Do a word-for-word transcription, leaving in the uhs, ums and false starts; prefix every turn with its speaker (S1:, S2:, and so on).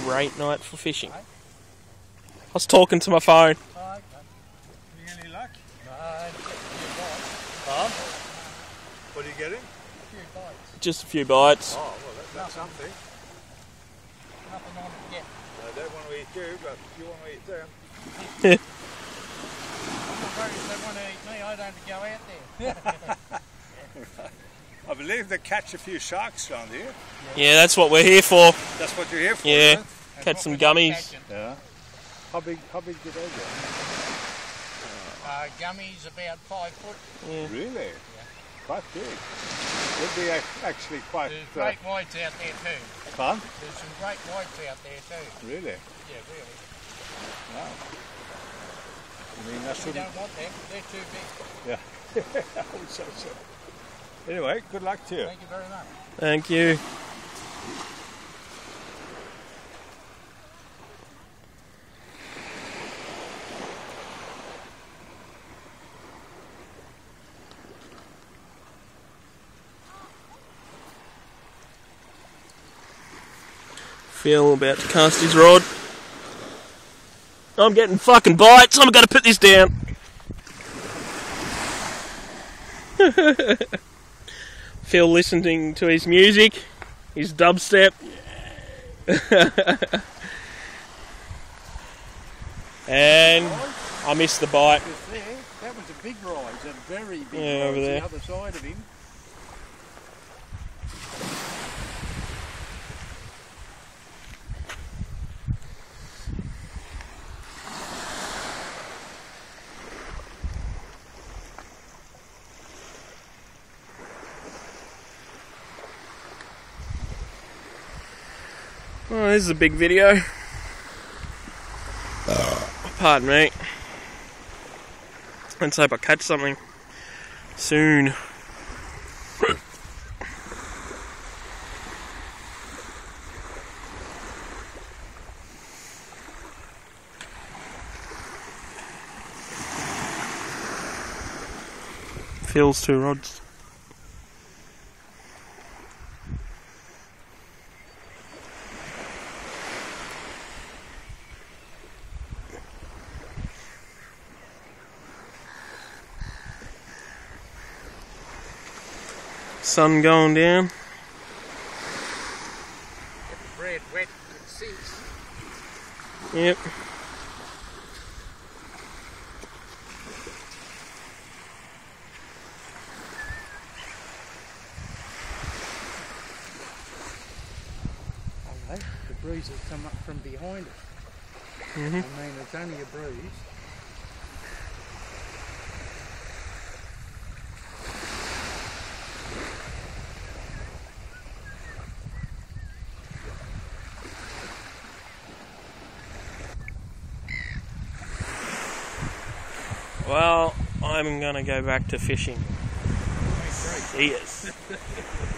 S1: great night for fishing. I was talking to my phone.
S2: Oh, okay. Any luck? No, a few bites. Huh? What are you getting? A few bites.
S1: Just a few bites.
S2: Oh, well, that, that's something. Nothing on it yet. I don't want to eat you, but if you want to eat them. I'm not worried if they want to eat me, I don't have to go out there. I believe they catch a few sharks around here.
S1: Yeah, that's what we're here for.
S2: That's what you're here for,
S1: yeah,
S2: isn't it?
S1: catch some gummies.
S2: Yeah. How big, how big do they get?
S3: Uh, gummies about five foot.
S1: Yeah.
S2: Really?
S3: Yeah.
S2: Quite big. Would be actually quite...
S3: There's great uh, whites out there too.
S2: Huh?
S3: There's some great whites out there too.
S2: Really?
S3: Yeah, really.
S2: Wow. I mean, that's
S3: we don't want them, they're too big.
S2: Yeah. I would say so. Anyway, good luck to you.
S3: Thank you very much.
S1: Thank you. Phil about to cast his rod. I'm getting fucking bites. I'm going to put this down. Phil listening to his music, his dubstep. Yeah. And I missed the bite.
S4: There, that was a big rise, a very big
S1: yeah,
S4: rise
S1: over there.
S4: the other side of him.
S1: Oh, this is a big video. Pardon me. Let's hope I catch something soon. Phil's two rods. Sun going down.
S3: Get the bread wet, it sinks.
S1: Yep.
S4: Oh, the breeze has come up from behind us.
S1: Mm-hmm.
S4: I mean, it's only a breeze.
S1: Well, I'm gonna go back to fishing. See ya.